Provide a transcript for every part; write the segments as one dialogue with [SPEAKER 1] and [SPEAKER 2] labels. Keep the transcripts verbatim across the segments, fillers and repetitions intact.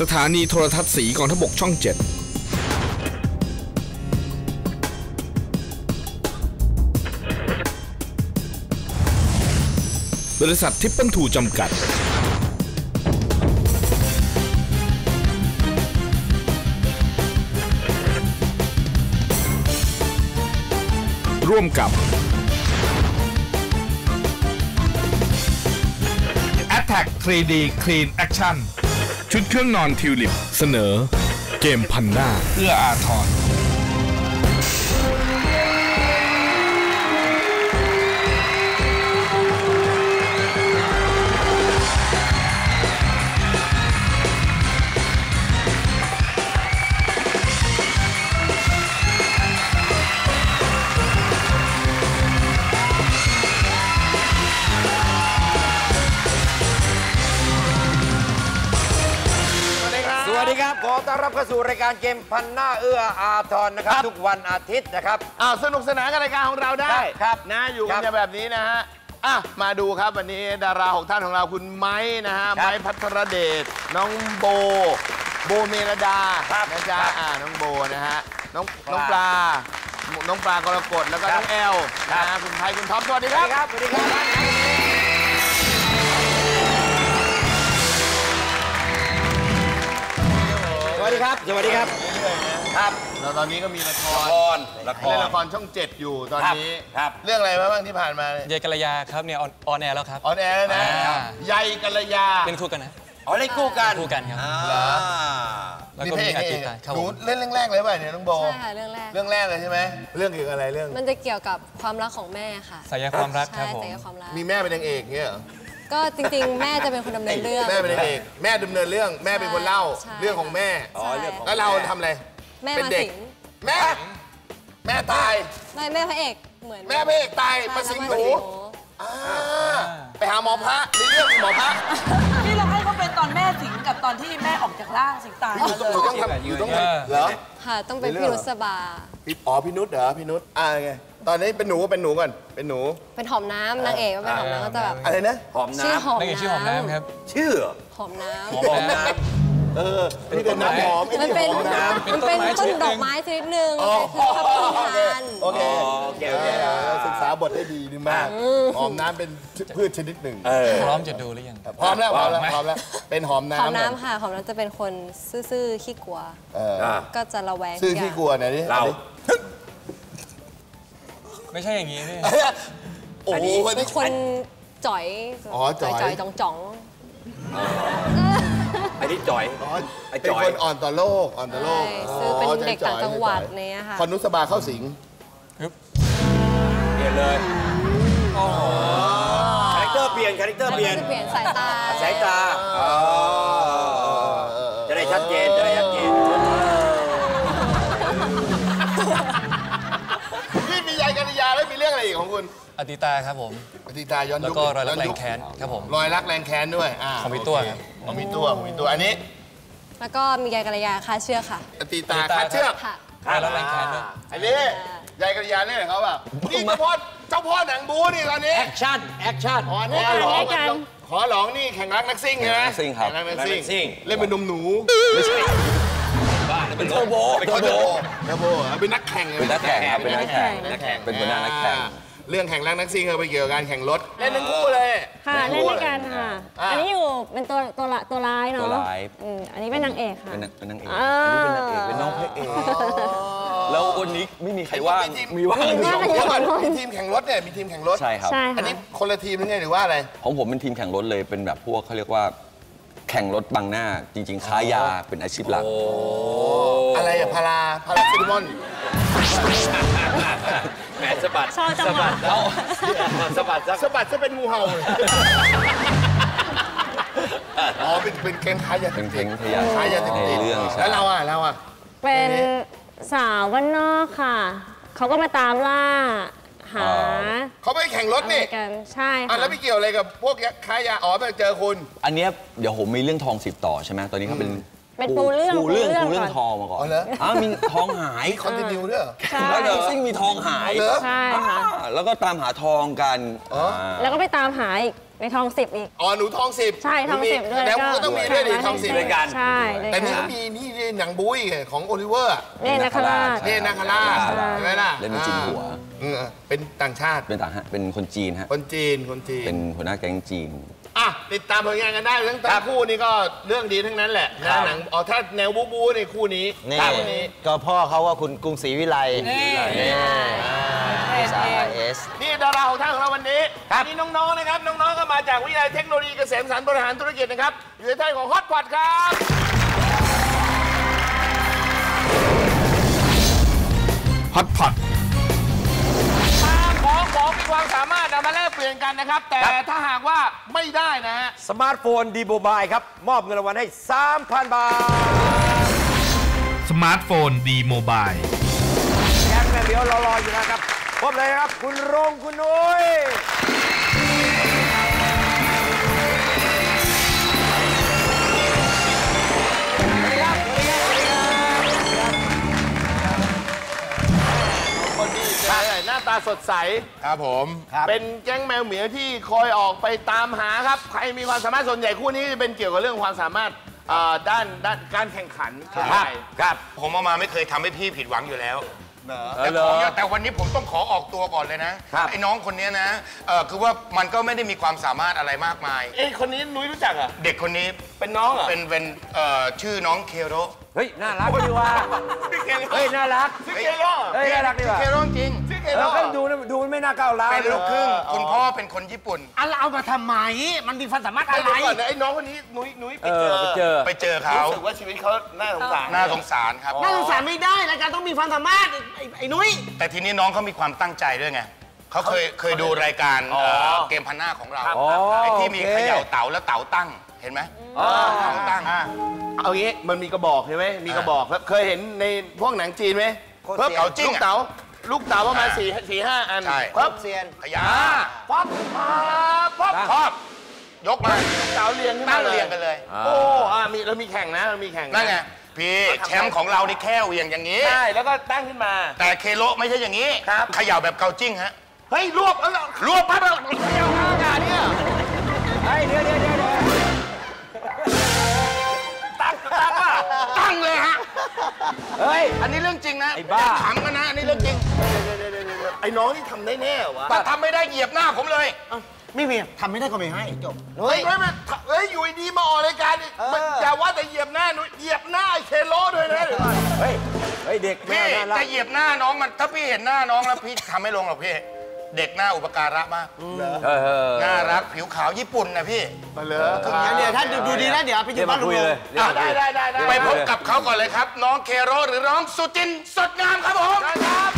[SPEAKER 1] สถานีโทรทัศน์สีกองทพบกช่องเจ็ดบริษัททิปเปิลทูจำกัดร่วมกับ Attack ทรี ดี Clean Action ชุดเครื่องนอนทิวลิปเสนอเกมพันหน้าเอื้ออาทร
[SPEAKER 2] สวัสดีครับขอต้อนรับเข้าสู่รายการเกมพันหน้าเอื้ออาทรนะครับทุกวันอาทิตย์นะครับ
[SPEAKER 3] อ้าวสนุกสนานกับรายการของเราได้
[SPEAKER 2] ครับ
[SPEAKER 3] นะอยู่กันแบบนี้นะฮะอ่ะมาดูครับวันนี้ดาราหกท่านของเราคุณไม้นะฮะไม้พัทรเดชน้องโบโบเมรดานะจ๊ะอ่าน้องโบนะฮะน้องน้องปลาน้องปลากรกฎแล้วก็น้องแอลนะฮะคุณไทยคุณท็อปสวัสดีครับ
[SPEAKER 2] สวัสดีครับสวัสดีครับสวัสดีครับครับ
[SPEAKER 3] แล้วตอนนี้ก็มีละคร
[SPEAKER 2] ละคร
[SPEAKER 3] เล่นละครช่องเจ็ดอยู่ตอนนี้
[SPEAKER 2] ครับ
[SPEAKER 3] เรื่องอะไรบ้างที่ผ่านมา
[SPEAKER 4] ยายกัลยาครับเนี่ยออนแอร์แล้วครับ
[SPEAKER 3] ออนแอร์นะยายกัลยา
[SPEAKER 4] เป็นคู่กันนะ
[SPEAKER 2] อ๋อเล่นคู่กัน
[SPEAKER 4] คู่กันครับ
[SPEAKER 3] แล้วก็มีอาทิตย์หนูเล่นเรื่องแรกเลยป่ะเนี่ยน้องโบ
[SPEAKER 5] ใช่ค่ะเรื่องแรก
[SPEAKER 3] เรื่องแรกเลยใช่ไหมเรื่องเกี่ยวกับอะไรเรื่อง
[SPEAKER 5] มันจะเกี่ยวกับความรักของแม่ค่ะ
[SPEAKER 4] สายความรักครับผม
[SPEAKER 3] มีแม่เป็นนางเอกเงี้ยเหรอ
[SPEAKER 5] ก็จริงๆแม่จะเป็นคนดำเนินเรื่อง
[SPEAKER 3] แม่เป็นนางเอกแม่ดำเนินเรื่องแม่เป็นคนเล่าเรื่องของแม่
[SPEAKER 2] อ๋อเรื่องของ
[SPEAKER 3] แล้วเราทำอะไร
[SPEAKER 5] แม่มาสิง
[SPEAKER 3] แม่แม่ตาย
[SPEAKER 5] ไม่แม่พระเอกเหมือน
[SPEAKER 3] แม่พระเอกตายมาสิงหนูไปหาหมอพระในเรื่องหมอพระ
[SPEAKER 6] นี่เราให้เขาเป็นตอนแม่สิงกับตอนที่แม่ออกจากร่างสิงตาย
[SPEAKER 3] อยู่ต้องทำอยู่ต้องเหรอ
[SPEAKER 5] ค่ะต้องเป็นพี่นุชบา
[SPEAKER 3] อ๋อพี่นุชเหรอพี่นุชอ่าไงตอนนี้เป็นหนูเป็นหนูก่อนเป็นหนู
[SPEAKER 5] เป็นหอมน้ำนางเอกก็เป็นหอมน้ำก็จะแบบ
[SPEAKER 3] อะไรนะ
[SPEAKER 2] หอมน้ำ
[SPEAKER 5] ชื่อหอม
[SPEAKER 4] น้ำชื่อหอมน้ำครับ
[SPEAKER 2] ชื่อ
[SPEAKER 5] หอมน้ำ
[SPEAKER 4] หอมน้ำ
[SPEAKER 3] เออนี่เป็นน้ำหอม
[SPEAKER 5] มันเป็นมันเป็นต้นดอกไม้ชนิดหนึ่งคือพับพิน
[SPEAKER 3] โอเคโอเคโอเคศึกษาบทได้ดีดีมากหอมน้ำเป็นพืชชนิดหนึ่ง
[SPEAKER 4] พร้อมจะดูหรือยัง
[SPEAKER 3] พร้อมแล้วพร้อมแล้วพร้อมแล้วเป็นหอมน้ำ
[SPEAKER 5] หอมน้ำค่ะหอมน้ำจะเป็นคนซื่อๆขี้กลัวก็จะระแวง
[SPEAKER 3] ซื่อขี้กลัวไหนดิ
[SPEAKER 2] เรา
[SPEAKER 4] ไม่ใช่อย่างนี้นี่
[SPEAKER 3] โอ้โห
[SPEAKER 5] เป็นคนจ่อยจ่อยจ่อยจ่องจ่อง
[SPEAKER 2] ไอ้นี่จ่อย
[SPEAKER 3] ไอ้จ่อยเป็นคนอ่อนต่อโลกอ่อนต่อโลก
[SPEAKER 5] ซื้อเป็นเด็กต่างจังหวัดเนี่ยค่ะ
[SPEAKER 3] คอนนุสบาเข้าสิง
[SPEAKER 2] เปลี่ยนเลยคาแรคเตอร์เปลี่ยนคาแรคเตอร์เปลี่ยน
[SPEAKER 5] เปลี่ยนสายตา
[SPEAKER 2] สายตาจะได้ชัดเจนจะได้ชัดเจน
[SPEAKER 3] พี่มียายกัลยาแล้วมีเรื่องอะไรอีกของคุณ
[SPEAKER 4] อติตาครับผม
[SPEAKER 3] อติตาย้อนยุค
[SPEAKER 4] แล้วก็รอยรักแรงแค้นครับผม
[SPEAKER 3] รอยรักแรงแค้นด้วย
[SPEAKER 4] ของพี่ตัวครับ
[SPEAKER 3] ของพี่ตัวของพี่ตัวอันนี้
[SPEAKER 5] แล้วก็มียายกัลยาคาเชือกค่ะ
[SPEAKER 3] อติตาคาเชือก
[SPEAKER 5] ค่ะ
[SPEAKER 4] รอยรักแรงแค้นด้วย
[SPEAKER 3] อันนี้ยายกัลยาเนี่ยเขาแบบนี่เจ้าพ่อเจ้าพ่อหนังบูนี่ตอนนี้
[SPEAKER 2] แอคชั่นแอคชั่น
[SPEAKER 3] ขอหลองขอหลองนี่แข่งรักนักซิ่งใช่ไหม
[SPEAKER 2] ซิ่งครับ
[SPEAKER 3] แข่งรักนักซิ่งเล่นเป็นนมหนู
[SPEAKER 2] ไม่ใช่บ้าเป็นโทโบ
[SPEAKER 3] เป็นโทโบโทโบเป็นนักแข่ง
[SPEAKER 2] เป็นนักแข่งครับเป็นนักแข่งนักแข่งเป็นหัวหน้านักแข่ง
[SPEAKER 3] เรื่องแข่งรักนักซิ่งไปเกี่ยวกับการแข่งรถเล่นทั้งคู่เลย
[SPEAKER 7] ค่ะเล่นด้วยกันค่ะอันนี้อยู่เป็นตัวตัวละตัวร้ายเนาะตัวร้ายอันนี้เป็นนางเอกค่ะ
[SPEAKER 2] เป็นนางเอกอันนี้เป็นนางเอกเป็นน้องพระเอกแล้ววันนี้ไม่มีใครว่างมีว่าง
[SPEAKER 3] มีทีมแข่งรถเนี่ยมีทีมแข่งรถ
[SPEAKER 2] ใช่ครับ
[SPEAKER 3] อันนี้คนละทีมหรือไงหรือว่าอะไร
[SPEAKER 2] ของผมเป็นทีมแข่งรถเลยเป็นแบบพวกเขาเรียกว่าแข่งรถบังหน้าจริงๆค้ายาเป็นอาชีพหลัก
[SPEAKER 3] อะไรอะพาราพาราซิลิมอน
[SPEAKER 2] แหมสะบัด
[SPEAKER 7] สะบัด
[SPEAKER 2] แล้วสะบัด
[SPEAKER 3] สะบัดจะเป็นงูเห่าเลยอ๋อเป็นเป็นแก๊งค้ายา
[SPEAKER 2] เป็นแก๊งค้ายา
[SPEAKER 3] ค้ายาติดเรื่องแล้วเราอะเราอะ
[SPEAKER 7] เป็นสาวบ้านนอกค่ะเขาก็มาตามล่าหา
[SPEAKER 3] เขาไปแข่งรถนี่
[SPEAKER 7] กันใช่
[SPEAKER 3] ค่ะแล้วไม่เกี่ยวอะไรกับพวกค้ายาอ๋อไปเจอคุณ
[SPEAKER 2] อันเนี้ยเดี๋ยวผมมีเรื่องทองสิบต่อใช่ไหมตอนนี้เขาเป็น
[SPEAKER 7] เป็นปูเรื่อง
[SPEAKER 2] ปูเรื่องปูเรื่องทองมาก่อนอ๋อมีทองหาย
[SPEAKER 3] คอนติเนียด้วย
[SPEAKER 2] แล้วเดี๋ยวซิ่งมีทองหาย
[SPEAKER 7] ใช่ค่ะ
[SPEAKER 2] แล้วก็ตามหาทองกัน
[SPEAKER 7] แล้วก็ไปตามหาอีกในทองสิบอีก
[SPEAKER 3] อ๋อหนูทองสิบ
[SPEAKER 7] ใช่ทองสิบด้วย
[SPEAKER 3] แล้วก็ต้องมีด้วยดิทองสิบ
[SPEAKER 7] ด้วยกันใช่ด้วยกัน
[SPEAKER 3] แต่นี่ก็มีนี่หนังบุ้ยของโอลิเวอร์
[SPEAKER 7] เน่นาคาราช
[SPEAKER 3] เน่นาคาราชใช่ไหมล่ะ
[SPEAKER 8] เล่นเป็นจินหัว
[SPEAKER 3] เออเป็นต่างชาติ
[SPEAKER 8] เป็นต่างฮะเป็นคนจีนฮะ
[SPEAKER 3] คนจีนคนจีน
[SPEAKER 8] เป็นหัวหน้าแก๊งจีน
[SPEAKER 3] อ่ะติดตามผลงานกันได้ทั้งทั้งคู่นี่ก็เรื่องดีทั้งนั้นแหละนะหนังอ๋อถ้าแนวบู๊บู๊ในคู่นี้
[SPEAKER 9] นี่
[SPEAKER 3] คู่นี้
[SPEAKER 9] ก็พ่อเขาว่าคุณกรุงศรีวิไลสาเอส
[SPEAKER 3] นี่ดาราของท่านของเราวันนี้ครับนี่น้องๆนะครับน้องๆก็มาจากวิทยาลัยเทคโนโลยีเกษมสันต์บริหารธุรกิจนะครับอยู่ในท่านของฮอตพอตครับ
[SPEAKER 1] ฮอตพอต
[SPEAKER 3] มาของของมีความสามารถนำมาแลกเปลี่ยนกันนะครับแต่ถ้าหากว่าไม่ได้นะฮะ
[SPEAKER 2] สมาร์ทโฟนดีโมบายครับมอบเงินรางวัลให้ สามพัน บาท
[SPEAKER 1] สมาร์ทโฟนดีโมบาย
[SPEAKER 2] แก๊งแม่เดียวรอๆอยู่นะครับพบเลยครับคุณรงคุณนุ้ย
[SPEAKER 3] คนดีหน้าตาสดใสครับผมเป็นแก๊งแมวเหมียวที่คอยออกไปตามหาครับใครมีความสามารถส่วนใหญ่คู่นี้จะเป็นเกี่ยวกับเรื่องความสามารถด้านด้านการแข่งขัน
[SPEAKER 2] ครับครับ
[SPEAKER 10] ผมเอามาไม่เคยทำให้พี่ผิดหวังอยู่แล้วแต่ผมแต่วันนี้ผมต้องขอออกตัวก่อนเลยนะไอ้น้องคนนี้นะเออคือว่ามันก็ไม่ได้มีความสามารถอะไรมากมาย
[SPEAKER 3] เอ้คนนี้นุ้ยรู้จักอ่ะ
[SPEAKER 10] เด็กคนนี้
[SPEAKER 3] เป็นน้องอ่ะ
[SPEAKER 10] เป็นเป็นเอ่อชื่อน้องเคโร
[SPEAKER 2] เฮ้ยน่ารักดีว่ะเฮ้ยน่ารัก
[SPEAKER 3] ชื่อเคโร
[SPEAKER 2] เฮ้ยน่ารักดีว่ะ
[SPEAKER 10] เคโรจริง
[SPEAKER 2] เราก็ดูดูไม่น่าก้าวร้าว
[SPEAKER 10] เป็นลูกครึ่งคุณพ่อเป็นคนญี่ปุ่น
[SPEAKER 3] อะไรเอามาทำไมมันมีความสามารถอะไรไอ้น้องคนนี้นุ้ยนุ้ยไปเจอ
[SPEAKER 2] ไปเจอ
[SPEAKER 10] ไปเจอเขา
[SPEAKER 3] รู้สึกว่าชีวิตเขาน่าสงสาร
[SPEAKER 10] น่าสงสารครับ
[SPEAKER 3] น่าสงสารไม่ได้รายการต้องมีความสามารถไอ้นุ้ย
[SPEAKER 10] แต่ทีนี้น้องเขามีความตั้งใจด้วยไงเขาเคยเคยดูรายการเกมพันหน้าของเราไอ้ที่มีเขย่าเต๋าแล้วเต๋าตั้งเห็นไหมเต๋าตั้ง
[SPEAKER 3] เอางี้มันมีกระบอกใช่ไหมมีกระบอกเคยเห็นในพวกหนังจีนไหม
[SPEAKER 10] เพิ่มเต๋าจิ้ง
[SPEAKER 3] ลูกเต๋าลูกเต๋าประมาณสี่สี่ห้าอัน
[SPEAKER 2] ปั๊บเซียน
[SPEAKER 10] ขยา
[SPEAKER 3] ปั๊บปั๊บ
[SPEAKER 10] ครอบยกมา
[SPEAKER 3] เต๋าเรียง
[SPEAKER 10] ตั้งเรียงกันเลย
[SPEAKER 3] โอ้มีเรามีแข่งนะเรามีแข่ง
[SPEAKER 10] นั่นไงพี่แชมป์ของเรานี่แค่เวียงอย่างนี้
[SPEAKER 3] ใช่แล้วก็ตั้งขึ้นมา
[SPEAKER 10] แต่เคโลไม่ใช่อย่างนี้ครับเขย่าแบบเกาจิ้งฮะ
[SPEAKER 3] เฮ้ยรวบ
[SPEAKER 10] รวบปั๊บแล้ว
[SPEAKER 3] เขย่าข้าวขาเนี่ย
[SPEAKER 2] เฮ้ยเดี๋ยวเดี๋ยวเดี๋ยว
[SPEAKER 3] ตั้งตั้งอ่ะตั้งเลยฮะ
[SPEAKER 10] เฮ้ยอันนี้เรื่องจริงนะ
[SPEAKER 2] ไอ้บ้า
[SPEAKER 10] ขำกันนะอันนี้เรื่องจริง
[SPEAKER 3] ไอ้น้องนี่ทำได้แน่วะ
[SPEAKER 10] แต่ทำไม่ได้เหยียบหน้าผมเลย
[SPEAKER 3] ไม่มีทำไม่ได้ก็ไม่ให้จบเฮ้ยไม่เฮ้ยอยู่ดีมาออกรายการนี่อย่าว่าแต่เหยียบหน้าหนูเหยียบหน้าไอ้เคโลด้วยนะ
[SPEAKER 2] เฮ้ยเฮ้ยเด็ก
[SPEAKER 10] พี่จะเหยียบหน้าน้องมันถ้าพี่เห็นหน้าน้องแล้วพี่ทำไม่ลงหรอกพี่เด็กหน้าอุปการะมากน่ารักผิวขาวญี่ปุ่นนะพี่
[SPEAKER 3] มาเลยงั้นเดี๋ยวท่านดูดีนะเดี๋ยวไปอยู่บ้านลุงเลยได้ได้ได้
[SPEAKER 10] ไปพบกับเขาก่อนเลยครับน้องเคโรหรือน้องสุจินสดงามครับผมครับ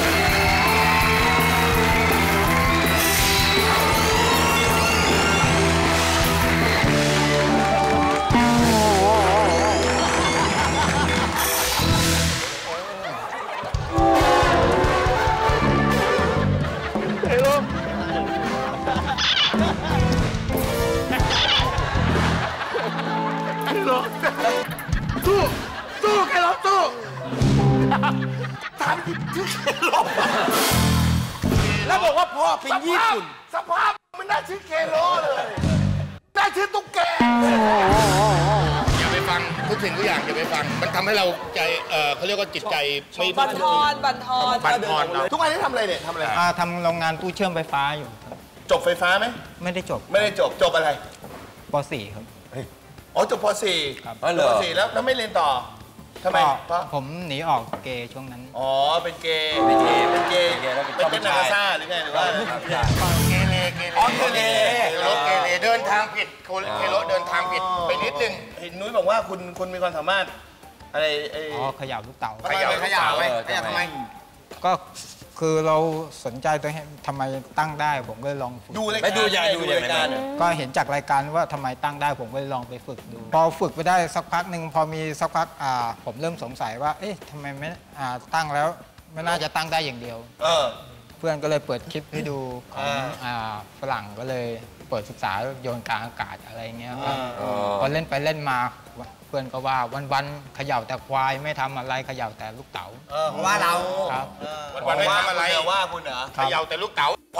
[SPEAKER 3] สู้สู้แกลบสู้ทำที่แกลบแล้วบอกว่าพ่อเป็นญี่ปุ่นสภาพมันน่าชื่อเคโลเลยน่าชื่อตุ๊กแก
[SPEAKER 10] อย่าไปฟังทุกสิ่งทุกอย่างอย่าไปฟังมันทำให้เราใจเออเขาเรียกว่าจิตใจไม่
[SPEAKER 6] บันทอนบันทอน
[SPEAKER 10] บันทอน
[SPEAKER 3] ทุกวันนี้ทำอะไรเนี่ยทำอะไร
[SPEAKER 9] ทำโรงงานตู้เชื่อมไฟฟ้าอยู่
[SPEAKER 3] จบไฟฟ้าไหม
[SPEAKER 9] ไม่ได้จบ
[SPEAKER 3] ไม่ได้จบจบอะไร
[SPEAKER 9] ป .สี่ ครับ
[SPEAKER 3] อ๋อจบป .สี่
[SPEAKER 9] ครับ
[SPEAKER 3] จบป .สี่ แล้วแล้วไม่เรียนต่อทำไม
[SPEAKER 9] เพราะผมหนีออกเกย์ช่วงนั้น
[SPEAKER 3] อ๋อเป็นเกย์เป็นเกย์เป็นเกย์เป็นเป็นนาซาหรือไงหรือว่า
[SPEAKER 10] เกเรเกเรอ๋อเกเรเคโลเกเรเดินทางผิดเคโลเดินทางผิดไปนิดนึง
[SPEAKER 3] เห็นนุ้ยบอกว่าคุณคุณมีความสามารถอะไร
[SPEAKER 9] อ๋อเขย่าลูกเต๋า
[SPEAKER 3] เขย่าเขย่าไหมเขย่าทำไม
[SPEAKER 9] ก็คือเราสนใจตัวทำไมตั้งได้ผมก็ลอง
[SPEAKER 3] ดูรายการดูใหญ่ดูรายการ
[SPEAKER 9] ก็เห็นจากรายการว่าทำไมตั้งได้ผมก็ลองไปฝึกดูพอฝึกไปได้สักพักหนึ่งพอมีสักพักอ่าผมเริ่มสงสัยว่าเอ๊ะทำไมไม่อ่าตั้งแล้วไม่น่าจะตั้งได้อย่างเดียวเออเพื่อนก็เลยเปิดคลิปให้ดูของอ่าฝรั่งก็เลยเปิดศึกษาโยนกลางอากาศอะไรเงี้ยครับพอเล่นไปเล่นมาเพื่อนก็ว่าวันๆเขย่าแต่ควายไม่ทำอะไรเขย่าแต่ลูกเต๋า
[SPEAKER 3] เพราะว่าเรา
[SPEAKER 9] ครับ
[SPEAKER 10] วันๆไม่ทำอะไร
[SPEAKER 3] ว่าคุณเหรอ
[SPEAKER 10] เขย่าแต่ลูกเต๋าค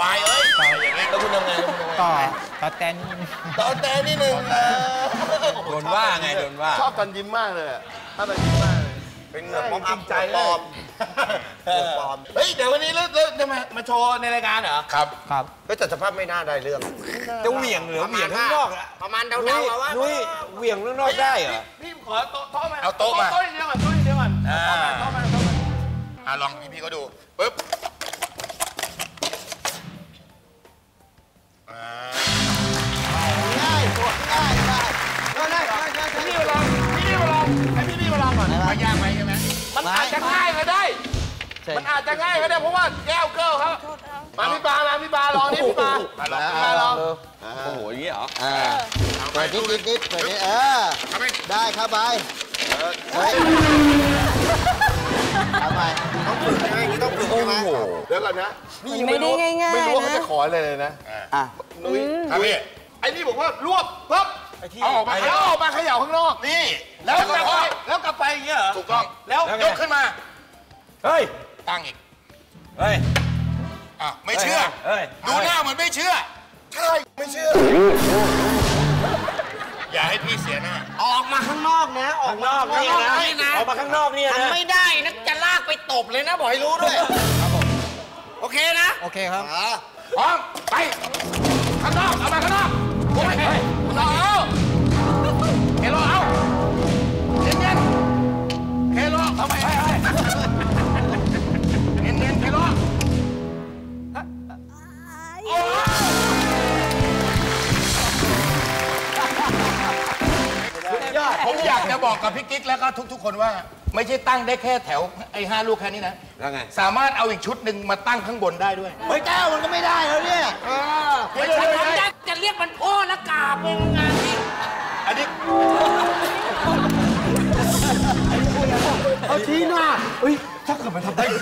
[SPEAKER 3] ควายเอ้ยอย่างนี้แล้วคุณทำไง
[SPEAKER 9] ก็ตอนแตน
[SPEAKER 3] ตอนแต่นิดนึง
[SPEAKER 2] โดนว่าไงโดนว่า
[SPEAKER 3] ชอบตอนยิ้มมากเลยชอบตอนยิ้มมากเลย
[SPEAKER 2] เป็นเหงือกปลอม
[SPEAKER 3] จริงใจปลอมปลอมเฮ้ยเดี๋ยววันนี้เลิกจะมามาโชว์ในรายการเหรอ
[SPEAKER 10] ครับ
[SPEAKER 9] ครับ
[SPEAKER 2] ก็แต่สภาพไม่น่าได้เรื่องจะเหวี่ยงหรือเหวี่ยงข้างนอกอะ
[SPEAKER 3] ประมาณเดาๆเอาว่า
[SPEAKER 2] นุ้ยเหวี่ยงข้างนอกได้เหรอ
[SPEAKER 3] พี่ขอโต๊ะโต๊ะมา
[SPEAKER 10] เอาโต๊ะมา
[SPEAKER 3] โต๊ะเดียวก่อนโต๊ะเดียวก่อน
[SPEAKER 10] อ่า
[SPEAKER 3] โต๊ะมาโต๊ะมา
[SPEAKER 10] อ่ะลองพี่พี่ก็ดูปึ๊บอ่า
[SPEAKER 3] ง่ายตัวง่ายง่ายง่ายง่ายง่ายพี่มาลองพี่มาลองให้พี่มาลองก่อน
[SPEAKER 10] ไม่ยากไหมใช่ไหม
[SPEAKER 3] มันอาจจะง่ายก็ได้ มันอาจจะง่ายก็ได้เพราะว่าแก้วเกิลครับมาพี่ปามาพี่ปาลองนี่พี่ปา
[SPEAKER 10] มาลอง
[SPEAKER 3] พี่ปาลอง
[SPEAKER 8] โอ้โหอย่างนี้เหรอ
[SPEAKER 2] เปิดนิดนิดนิดเปิดนิดเออ
[SPEAKER 10] ทำไม
[SPEAKER 2] ได้ครับไปเฮ้ยทำไมต้องฝึกใช่ไหมต้องฝึกใช่ไหม
[SPEAKER 3] เดี๋ยวก่อนนะ
[SPEAKER 5] มันไม่ได้ง่ายๆ
[SPEAKER 3] ไม่รู้ว่าเขา
[SPEAKER 5] นะ
[SPEAKER 3] จะขออะไรเลยนะ
[SPEAKER 2] อ่ะ
[SPEAKER 3] นุ้ย
[SPEAKER 10] ครับพี่
[SPEAKER 3] ไอ้นี่บอกว่ารวบปั๊บ
[SPEAKER 10] เอาออกมา
[SPEAKER 3] แล้วออกมาเขย่าข้างนอก
[SPEAKER 10] นี่
[SPEAKER 3] แล้ว
[SPEAKER 10] แล้ว
[SPEAKER 3] ก
[SPEAKER 10] ก็
[SPEAKER 3] ลับ
[SPEAKER 10] พ
[SPEAKER 3] ไป
[SPEAKER 10] อ
[SPEAKER 3] แล้วกลับไปอย่างเงี้ยเหรอ
[SPEAKER 10] ถูกต้อง
[SPEAKER 3] แล้ว
[SPEAKER 10] ยกขึ้นมา
[SPEAKER 2] เฮ้ย
[SPEAKER 10] ตั้งอีก
[SPEAKER 2] เฮ้ย
[SPEAKER 10] อ่ะไม่เชื่อ
[SPEAKER 2] เฮ้ย
[SPEAKER 10] ดูหน้าเหมือนไม่เชื่อ
[SPEAKER 3] ใช่ไม่เชื่อ
[SPEAKER 10] อย่าให้พี่เสียหน้า
[SPEAKER 2] ออกมาข้างนอกนะ ออกมาข้างนอกนี่นะออกมาข้างนอกนี่นะทำไม่ได้นะจะลากไปตบเลยนะบอกให้รู้ด้วยโอเคนะ
[SPEAKER 9] โอเคครับ
[SPEAKER 10] พร้อมไปข้างนอกเอามาข้างนอกโอ้ยเฮ้ยเราเอาเฮโลเอาเนียนเนียนเฮโลทำไมเฮ้ยเนียนเนียนเฮโลโอ้ผมอยากจะบอกกับพี่กิ๊กแล้วก็ทุกๆคนว่า ไม่ใช่ตั้งได้แค่แถวไอ้ห้าลูกแค่นี้นะ
[SPEAKER 2] แล้วไง
[SPEAKER 10] สามารถเอาอีกชุดหนึ่งมาตั้งข้างบนได้ด้วย
[SPEAKER 2] เฮ้ยแก้วมันก็ไม่ได้แล้วเนี่ย
[SPEAKER 10] ไม่ใช่ไม่ใช่
[SPEAKER 6] จะเรียกมันพ่อและกาบเป็นงานนี้
[SPEAKER 10] อันนี้
[SPEAKER 2] เอาชี้หน้าเฮ้ยถ้าเกิดมันทำได้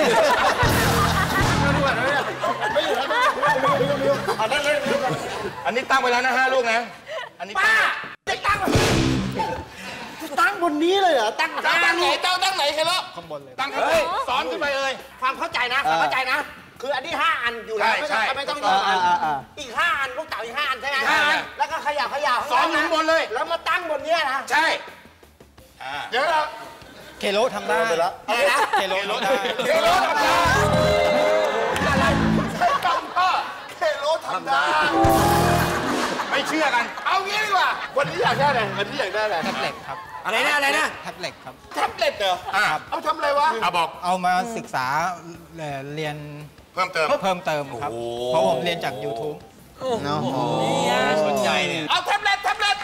[SPEAKER 10] อันนี้ตั้งไปแล้วนะห้าลูกนะ อันนี้
[SPEAKER 6] ป้าจะตั้ง
[SPEAKER 2] ตั้งบนนี้เลยเหรอ ตั้ง
[SPEAKER 10] เจ้าตั้งไหนเจ้าตั้งไหนเฮโลข้างบนเลยตั้งข้างบนสอนขึ้นไปเลย
[SPEAKER 2] ความเข้าใจนะความเข้าใจนะ คืออันนี้ห้าอันอยู่แล้ว
[SPEAKER 10] ใช่
[SPEAKER 2] ไม่ต้อง
[SPEAKER 10] ใช่
[SPEAKER 2] ไม่ต้องยกอันอีกห้าอันลูกเต๋าอีกห้าอันใช่ไหม
[SPEAKER 10] ห้าอัน
[SPEAKER 2] แล้วก็ขยับขยับ
[SPEAKER 10] สอนอยู่ข้างบนเลย
[SPEAKER 2] แล้วมาตั้งบนเนี้ยนะ
[SPEAKER 10] ใช่เดี๋ยวเรา
[SPEAKER 9] เคโลทำได้
[SPEAKER 2] อะไรนะ
[SPEAKER 9] เคโลทำได้
[SPEAKER 10] เฮโลทำได้
[SPEAKER 3] ใช่คำพ่อเคโลทำได้
[SPEAKER 10] ไม่เชื่อกัน
[SPEAKER 3] เอางี้ดีกว่า วันนี้อยากได้อะไรวันนี้อยากได้อะไร
[SPEAKER 9] แท็บเล็ตครับ
[SPEAKER 2] อะไรนะอะไรนะ
[SPEAKER 9] แท็บเล็ตครับ
[SPEAKER 3] แท็บเล็ตเหรอ
[SPEAKER 10] อ่ะ
[SPEAKER 3] เอาทำอะไรวะ
[SPEAKER 10] เอาบอก
[SPEAKER 9] เอามาศึกษาเอ่อเรียน
[SPEAKER 10] เพิ่มเติม
[SPEAKER 9] เพิ่มเติมครับ เพราะผมเรียนจาก YouTube
[SPEAKER 2] สนใจเนี่ย
[SPEAKER 3] เอาแท็บเล็ตแท็บเล็ต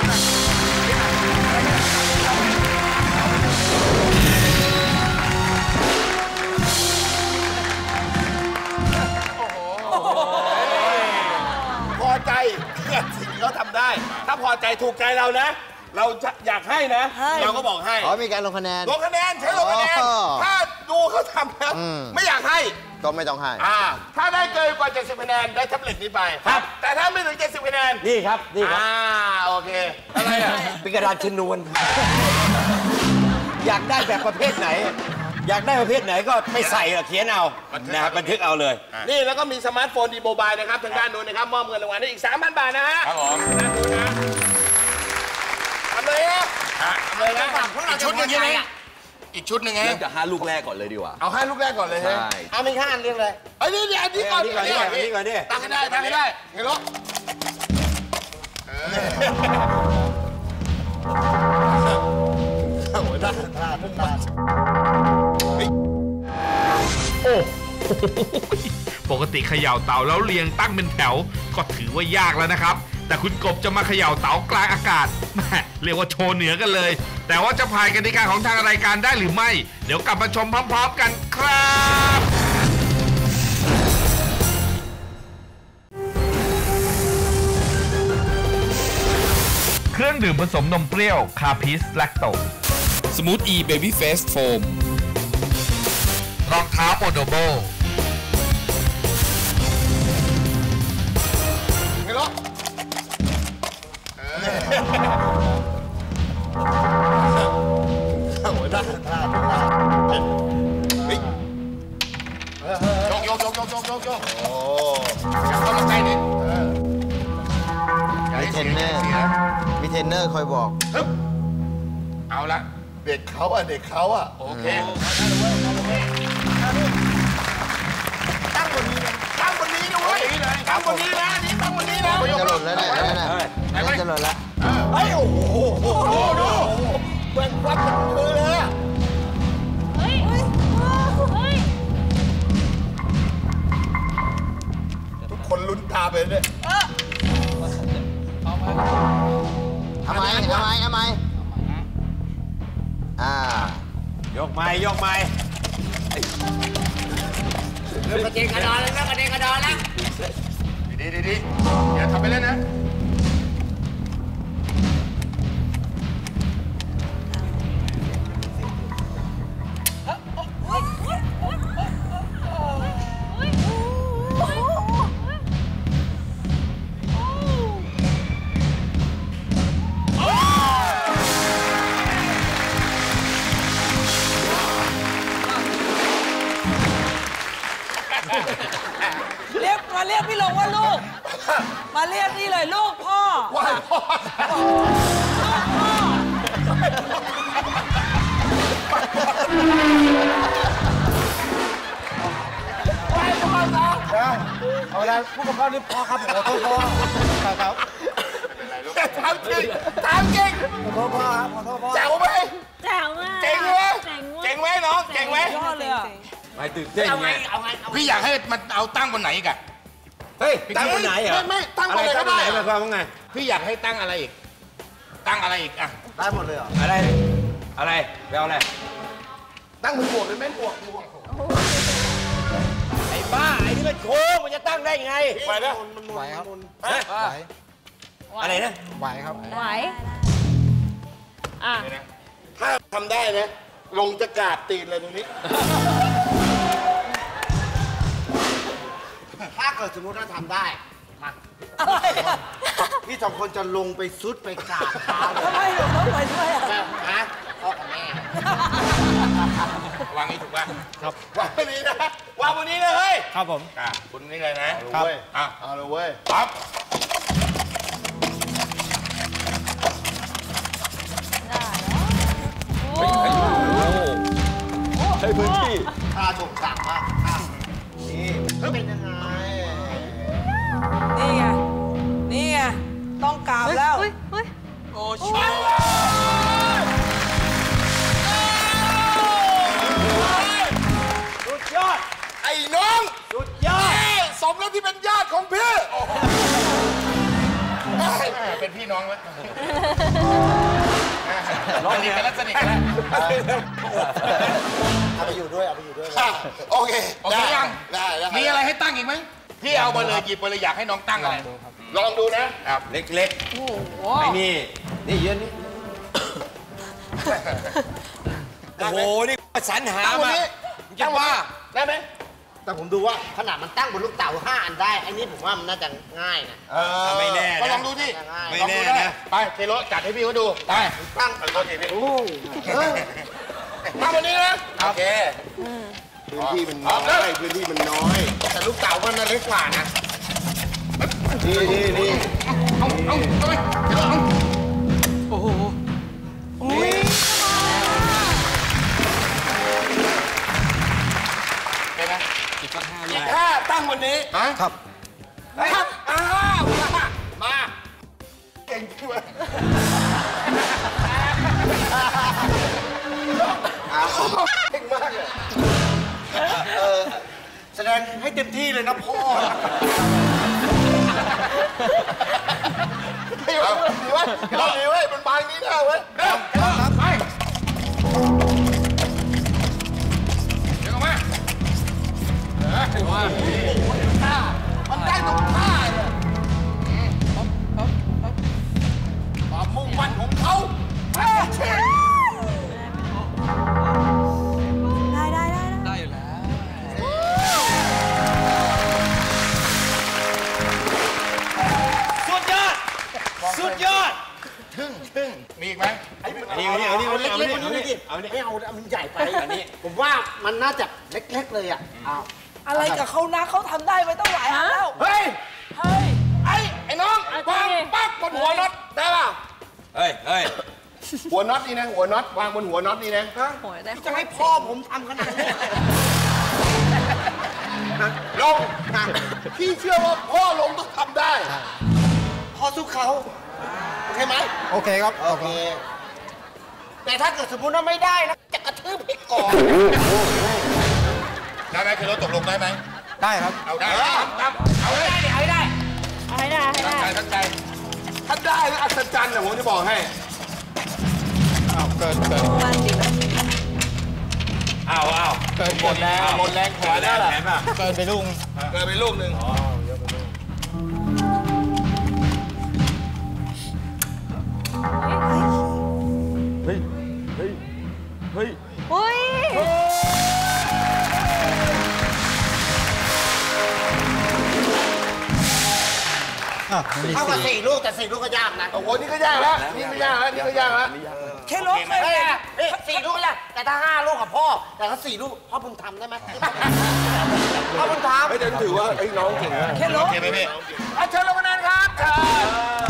[SPEAKER 3] พอใจกับสิ่งที่เขาทำได้ ถ้าพอใจถูกใจเรานะ เราจะอยากให้นะ เราก็บอกให้
[SPEAKER 2] อ๋อมีการลงคะแนน
[SPEAKER 3] ลงคะแนนใช้ลงคะแนน
[SPEAKER 2] อ๋อ
[SPEAKER 3] ถ้าดูเขาทำแล้ว
[SPEAKER 2] อืม
[SPEAKER 3] ไม่อยากให้
[SPEAKER 2] ก็ไม่ต้องให้
[SPEAKER 3] อ่า ถ้าได้เกินกว่าเจ็ดสิบคะแนนได้แท็บเล็ตนี้ไป
[SPEAKER 2] ครับ
[SPEAKER 3] แต่ถ้าไม่ถึงเจ็ดสิบคะแนน
[SPEAKER 2] นี่ครับ นี่ครับ
[SPEAKER 3] อ่า โอเค อะไรอ่ะ
[SPEAKER 2] เป็นกระดาษชนวน อยากได้แบบประเภทไหน อยากได้ประเภทไหนก็ไปใส่เขียนเอานะครับบันทึกเอาเลย
[SPEAKER 3] นี่แล้วก็มีสมาร์ทโฟนดีโมบายนะครับ ทางด้านนู้นนะครับ มอบเงินรางวัลให้อีก สามพัน บาทนะฮะ
[SPEAKER 10] ครับผม
[SPEAKER 3] ด้านนู้นนะทำเลยนะทำเลยนะ
[SPEAKER 10] อีกชุดหนึ่งใช่ไหมอีกชุดหนึ่งไง
[SPEAKER 8] เริ่มจากห้าลูกแรกก่อนเลยดีกว่า
[SPEAKER 3] เอาห้าลูกแรกก่อนเลย
[SPEAKER 8] ใช่
[SPEAKER 3] ฮะ
[SPEAKER 2] เอามีห้าอันเรียงเลย
[SPEAKER 3] ไอ้ยนี่นี่อันนี้ก่อน
[SPEAKER 2] อันนี้ก่อนอันนี้ก่อนอันนี้ก่อนดิ
[SPEAKER 3] ตั้งให้ได้ตั้งให้ได้เห็นหรอ
[SPEAKER 1] โอ้ปกติเขย่าเต่าแล้วเรียงตั้งเป็นแถว ก็ถือว่ายากแล้วนะครับ แต่คุณกบจะมาเขย่าเต่ากลางอากาศแหม่เรียกว่าโชว์เหนือกันเลย แต่ว่าจะผ่านกติกาของทางรายการได้หรือไม่ เดี๋ยวกลับมาชมพร้อมๆกันครับ เครื่องดื่มผสมนมเปรี้ยวคาพิสแลคโตสมูทอีเบบี้เฟสโฟมรองเท้าโอโดโบ
[SPEAKER 3] เห็นหรอหัวหน้าท่าท่าเฮ้ย
[SPEAKER 10] ยกยกยกยกยกยกยก
[SPEAKER 3] โอ้
[SPEAKER 10] กำลังกายนิด
[SPEAKER 3] มีเทรนเนอร์ มีเทรนเนอร์คอยบอก
[SPEAKER 10] เอาละเด็กเขาอ่ะเด็กเขาอ่ะโอเคตั้งบนนี้นะตั้งบนนี้นะเว้ยตั้งบนนี้นะนี่ตั้งบนนี้นะ
[SPEAKER 3] จะหล่นแล้วเนี่ยนั่นน่ะนั่นจะหล่นแล้ว
[SPEAKER 10] เฮ้ยโอ้โหดูดูเบิ่งวัดกับมือเลยอ่ะ
[SPEAKER 7] เฮ้ย เฮ้ย เฮ้ย
[SPEAKER 10] ทุกคนลุ้นตาไปเลย
[SPEAKER 3] ทำไมทำไมทำไมอ่าย
[SPEAKER 2] กไม้ยกไม้เริ่มกระเจงกระดอนแล้วนะกระเจงกระดอนแล้ว
[SPEAKER 10] ดีดีดีอย่าทำไปเล่นนะ
[SPEAKER 6] เรียกมาเรียกพี่ลงว่าลูก มาเรียกนี่เลยลูกพ่อ
[SPEAKER 10] ว้ายพ่อ
[SPEAKER 9] เอาละผู้ปกครองนี่พ่อครับผมขอโทษพ่อครับ
[SPEAKER 10] ถามจริงถามจริง
[SPEAKER 9] ขอโทษพ่อครับขอโทษพ่อ
[SPEAKER 10] แจ๋วไหม
[SPEAKER 7] แจ๋วมาก
[SPEAKER 10] เจ๋งไหม
[SPEAKER 7] เจ๋งมาก
[SPEAKER 10] เจ๋งไหมน้องเจ๋งไหม
[SPEAKER 6] ยอดเลยอ่ะ
[SPEAKER 8] ไม่ตื่นเต้น
[SPEAKER 2] เอาไง
[SPEAKER 8] ไง
[SPEAKER 2] เอาไง
[SPEAKER 10] พี่อยากให้มันเอาตั้งบนไหนอีกอะ
[SPEAKER 8] เฮ้ย ตั้งบนไหนเหรอ
[SPEAKER 10] ไม่ไม่ตั้งบนไหน
[SPEAKER 8] ตั้
[SPEAKER 10] ก็
[SPEAKER 8] งบน
[SPEAKER 10] ได้
[SPEAKER 8] ไหนหมายความว่าไง
[SPEAKER 10] พี่อยากให้ตั้งอะไรอีก ตั้งอะไรอีกอะ
[SPEAKER 9] ได้หมดเลยเหรอ
[SPEAKER 8] อะไร อะไรไปเอาอะไร
[SPEAKER 10] ตั้งมือบวกเลยแม่นบวกบวก
[SPEAKER 2] ไอ้บ้าไอ้นี่มันโค้งมันจะตั้งได้ไง
[SPEAKER 10] ไปนะ
[SPEAKER 9] ไหวครับ
[SPEAKER 10] ฮะ
[SPEAKER 9] ไหว
[SPEAKER 2] อะไรนะ
[SPEAKER 9] ไหวครับ
[SPEAKER 7] ไหว อ่ะ
[SPEAKER 10] ถ้าทำได้นะ ลงจะกราบตีนเลยตรงนี้
[SPEAKER 2] ถ้าเกิดสมมติว่าทำได้
[SPEAKER 6] อะไรอ่ะ
[SPEAKER 2] พี่สองคนจะลงไปซุดไปกราบเท้า
[SPEAKER 6] ทำไมถึงต้องไปด้วยอ่ะ
[SPEAKER 2] ฮะพ่อกับแม่
[SPEAKER 10] วางนี้ถูกป่ะครับ วางบนนี้นะ วางบนนี้เลยเฮ้ย
[SPEAKER 9] ครับผม
[SPEAKER 10] อ่ะบนนี้เลยนะครับ อ่ะเอาเลยเว้ย ปั๊บ
[SPEAKER 8] ใช้พื้นที่
[SPEAKER 2] ข้าถูกสั่งว่าข้านี่เป็นยังไง
[SPEAKER 6] นี่ไง นี่ไง ต้องกราบแล้ว
[SPEAKER 7] เฮ้ยเฮ้ย
[SPEAKER 6] โอ้ชิ
[SPEAKER 10] สุดยอด ไอ้น้อง สุดยอดสมแล้วที่เป็นญาติของพี่เป็นพี่น้องไหมสนิทกันแล้วสนิทกันแล้ว
[SPEAKER 2] เอาไปอยู่ด้วย เอาไปอยู่ด้วย
[SPEAKER 10] โอเค
[SPEAKER 8] โอเคยัง
[SPEAKER 10] ได้ได้
[SPEAKER 8] มีอะไรให้ตั้งอีกไหม
[SPEAKER 10] พี่เอามาเลยหยิบมาเลยอยากให้น้องตั้งอะไร ลองดูนะครับ
[SPEAKER 8] เล็กๆไม่นี่ นี่เยอะนี่
[SPEAKER 2] โอ้โห นี่สรรหา
[SPEAKER 10] ตั้งบน
[SPEAKER 2] มา
[SPEAKER 10] นี้ตั้งว่าได้ไหม
[SPEAKER 2] แต่ผมดูว่าขนาดมันตั้งบนลูกเต่าห้าอันได้ไอ้นี่ผมว่ามันน่าจะง่ายนะ
[SPEAKER 10] เออ
[SPEAKER 8] ไม่แน่นะ
[SPEAKER 10] ก็ลองดูสิ
[SPEAKER 2] ไม่
[SPEAKER 10] ลอง
[SPEAKER 8] แน่
[SPEAKER 10] ดู
[SPEAKER 8] นะ
[SPEAKER 10] ไปเทโรจัดให้พี่เขาดู ไป
[SPEAKER 2] ตั้ง
[SPEAKER 10] เอาโทษทีพี่ตั้งบนนี้นะโอเค
[SPEAKER 3] พื้นที่มันน้อยพื้นที่มันน้อย
[SPEAKER 10] แต่ลูกเต่ามันน่าเล็กกว่านะ
[SPEAKER 3] นี่นี่นี่
[SPEAKER 10] เอาเอาเอาไปเทโรเอา
[SPEAKER 6] โอ้โห
[SPEAKER 10] เป็นไหม
[SPEAKER 8] อีกสักห้า
[SPEAKER 10] อี
[SPEAKER 8] ใหญ่
[SPEAKER 10] กห้าตั้งบนนี้
[SPEAKER 3] ครับ
[SPEAKER 10] ครับอ้าวมา เก่งขึ้นมาเก่งมากเลย
[SPEAKER 2] แสดงให้เต็มที่เลยนะพ่อ
[SPEAKER 10] ดีวะดีวะเราดีเว้ยมันบางนี้ได้เว้ยเร็วเร็วไปเดี๋ยวมาเออว่ามันได้ตรงท่าเนี่ยความมุ่งมั่นของเขาเฮ้ย
[SPEAKER 6] ได้ได้ได้
[SPEAKER 4] ได้อยู่แล้ว
[SPEAKER 2] สุดยอด สุดยอด
[SPEAKER 10] ทึ่งทึ่งมีอีกไหม
[SPEAKER 2] นี่นี่เอานี่เอาเล็กๆมันนี่ดิเอาไม่เอาเอามันใหญ่ไปอันนี้ ผมว่ามันน่าจะเล็กๆเลยอ่ะเอา
[SPEAKER 6] อะไรกับเขานะเขาทำได้ไว้ต้องหลายอันแล้ว
[SPEAKER 10] เฮ้ย
[SPEAKER 6] เฮ้ย
[SPEAKER 10] ไอ้ไอ้น้องวางปั๊บบนหัวน็อตได้ป่ะ
[SPEAKER 8] เฮ้ยเฮ้ย
[SPEAKER 3] หัวน็อตนี่นะหัวน็อตวางบนหัวน็อตนี่นะ
[SPEAKER 5] โอ้ยได้
[SPEAKER 2] จะให้พ่อผมทำขนาดนี้
[SPEAKER 3] ลงพี่เชื่อว่าพ่อลงต้องทำได้
[SPEAKER 2] พ่อสู้เขาโอเคไหม
[SPEAKER 9] โอเคครับ
[SPEAKER 2] โอเค แต่ถ้าเกิดสมมติว่าไม่ได้นะจะกระทืบให้ก่อน
[SPEAKER 10] ได้ไหมคือเราตกลงได้ไหม
[SPEAKER 9] ได้ครับ
[SPEAKER 10] เอาได้ครับเอาได้ดิเอาได้
[SPEAKER 7] เอาให้ได้ให้ได้
[SPEAKER 10] ตั้งใจ
[SPEAKER 3] ถ้าได้แล้วอัศจรรย์นะผมจะบอกให้
[SPEAKER 9] อ้าวเกินเกิน
[SPEAKER 5] มันดีไหม
[SPEAKER 8] เอาเอา
[SPEAKER 9] เกิน
[SPEAKER 3] หมดแรงหมดแรงขวาแล้วล่ะ
[SPEAKER 8] แขนป่ะ
[SPEAKER 9] เกินไปลุง
[SPEAKER 3] เกินไปลูกหนึ่ง
[SPEAKER 8] เฮ้ย เฮ้ย เฮ้ย
[SPEAKER 7] อุ้ย
[SPEAKER 9] อ่ะมันมี
[SPEAKER 2] เท่ากับ
[SPEAKER 9] สี่
[SPEAKER 2] สี่ลูกแต่สี่ลูกก็ยากนะ
[SPEAKER 3] โอ้โหนี่ก็ยากแล้วนี่ไม่ยากแล้วนี่ก็ยากแล้ว
[SPEAKER 6] เคโลเคย
[SPEAKER 2] ไม่
[SPEAKER 6] เห็น
[SPEAKER 2] ได้เอ้ยสี่ลูกก็ยากแต่ถ้าห้าลูกกับพ่อ แต่ถ้าสี่ลูกพ่อบุญธรรมได้ไหมพ่อบุญธรรม
[SPEAKER 3] ไม่เดี๋ยวถือว่าไอ้น้องเก่งนะ
[SPEAKER 6] เคโล
[SPEAKER 10] โอเคไหมพี่
[SPEAKER 3] เอาเชิญลงคะแนนครับเชิญ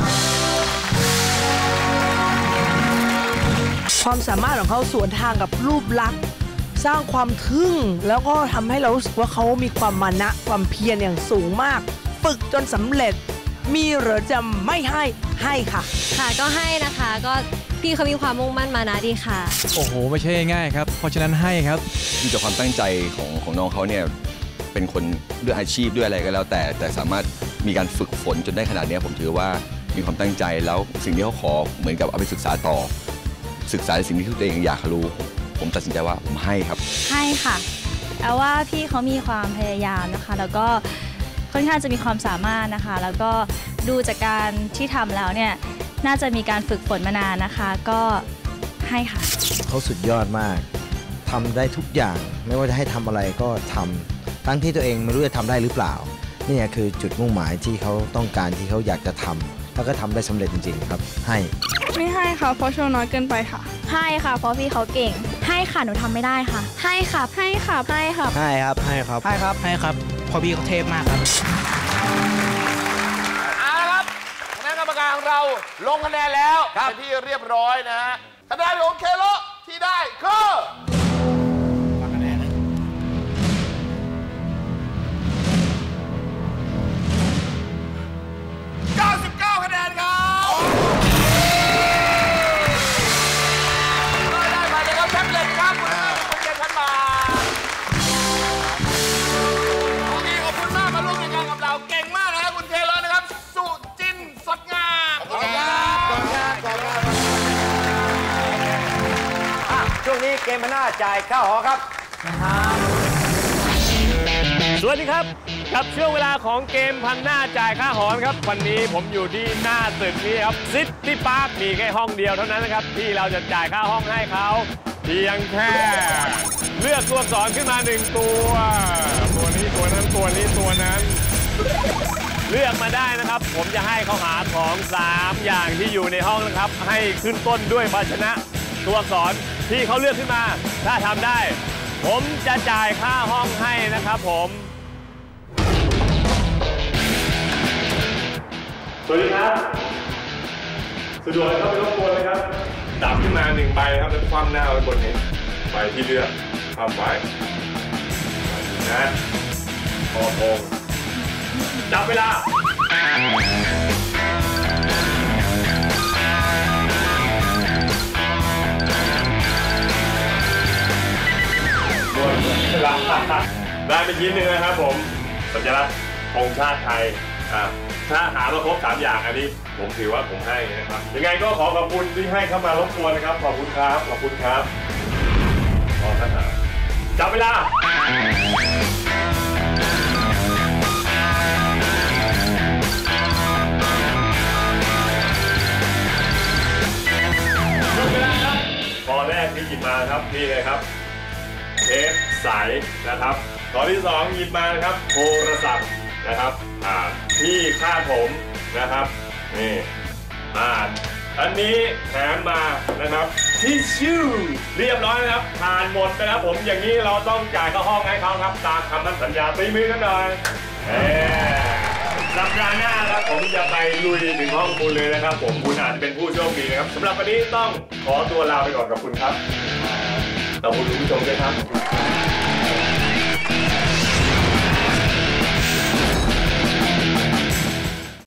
[SPEAKER 6] ความสามารถของเขาสวนทางกับรูปลักษณ์สร้างความทึ่ง แล้วก็ทำให้เรารู้สึกว่าเขามีความมานะความเพียรอย่างสูงมาก ฝึกจนสำเร็จ มีหรือจะไม่ให้ให้ค่ะ
[SPEAKER 5] ค่ะก็ให้นะคะ ก็พี่เขามีความมุ่งมั่นมานะดีค่ะ
[SPEAKER 4] โอ้โห ไม่ใช่ง่ายครับ เพราะฉะนั้นให้ครับ
[SPEAKER 8] ดูจากความตั้งใจของของน้องเขาเนี่ยเป็นคนด้วยอาชีพด้วยอะไรก็แล้ว แต่แต่สามารถมีการฝึกฝนจนได้ขนาดนี้ผมถือว่ามีความตั้งใจแล้วสิ่งที่เขาขอเหมือนกับเอาไปศึกษาต่อ ศึกษาในสิ่งที่ตัวเองอยากรู้ ผมตัดสินใจว่าผมให้ครับ
[SPEAKER 11] ให้ค่ะแปลว่าพี่เขามีความพยายามนะคะ แล้วก็ค่อนข้างจะมีความสามารถนะคะ แล้วก็ดูจากการที่ทำแล้วเนี่ยน่าจะมีการฝึกฝนมานานนะคะ ก็ให้ค่ะ
[SPEAKER 12] เขาสุดยอดมาก ทำได้ทุกอย่าง ไม่ว่าจะให้ทำอะไรก็ทำทั้งที่ตัวเองไม่รู้จะทำได้หรือเปล่า นี่คือจุดมุ่งหมายที่เขาต้องการที่เขาอยากจะทำแล้วก็ทำได้สำเร็จจริงๆครับ ให้
[SPEAKER 11] ไม่ให้ค่ะเพราะโชว์น้อยเกินไปค่ะ ให้ค่ะเพราะพี่เขาเก่ง ให้ค่ะหนูทำไม่ได้ค่ะ ให้ค่ะ ให้ค่ะ ให้ค่ะ
[SPEAKER 12] ให้ครับ ให้ครับ
[SPEAKER 9] ให้ครับ ให้ครับ พอพี่เขาเทพมากครับ
[SPEAKER 3] เอาละครับคณะกรรมการของเราลงคะแนนแล้วเป็นที่เรียบร้อยนะฮะคะแนนของเคโลที่ได้คือเก้าสิบเก้าคะแนนครับก็ได้มาเลยครับแท็บเล็ตครับคุณคุณเจ็ดพันบาทโอเคขอบคุณมากมาร่วมรายการกับเราเก่งมากนะครับคุณเคโลนะครับสุจินต์สดงามขอบคุณครับขอบคุณครับขอบคุณครับ
[SPEAKER 2] ช่วงนี้เกมพน่าจ่ายข้าวหอครับ
[SPEAKER 13] สวัสดีครับกับช่วงเวลาของเกมพันหน้าจ่ายค่าหอนครับวันนี้ผมอยู่ที่หน้าตึกนี้ครับซิตี้พาร์คมีแค่ห้องเดียวเท่านั้นนะครับที่เราจะจ่ายค่าห้องให้เขาเพียงแค่เลือกตัวอักษรขึ้นมาหนึ่งตัวตัวนี้ตัวนั้นตัวนี้ตัวนั้นเลือกมาได้นะครับ ผมจะให้เขาหาของสามอย่างที่อยู่ในห้องนะครับให้ขึ้นต้นด้วยภาชนะตัวอักษรที่เขาเลือกขึ้นมาถ้าทำได้ผมจะจ่ายค่าห้องให้นะครับผมสวัสดีครับสะดวกเข้าไปรบกวนเลยครับดับขึ้นมาหนึ่งใบครับแล้วคว่ำหน้าไว้บนนี้ใบที่เลือกคว่ำไว้นะพอตรงจับเวลาเวลาได้ไปชิ้นหนึ่งนะครับผมสัญลักษณ์ธงชาติไทยอ่าถ้าหามาครบสามอย่างอันนี้ผมถือว่าผมให้นะครับยังไงก็ขอขอบคุณที่ให้เข้ามารบกวนนะครับขอบคุณครับขอบคุณครับขอท่านจับเวลาจับเวลาครับข้อแรกที่หยิบมาครับนี่เลยครับเทปใสนะครับตอนที่สองหยิบมานะครับโทรศัพท์นะครับอ่าที่คาดผมนะครับนี่อ่าอันนี้แถมมานะครับที่ชื่อเรียบร้อยนะครับผ่านหมดนะครับผมอย่างนี้เราต้องจ่ายค่าห้องให้เขาครับตามคำมั่นสัญญาตีมือกันหน่อยเออสัปดาห์หน้าครับผมจะไปลุยถึงห้องคุณเลยนะครับผมคุณอาจจะเป็นผู้โชคดีนะครับสำหรับวันนี้ต้องขอตัวลาไปก่อนกับคุณครับขอบคุณผู้ชมด้วยครับ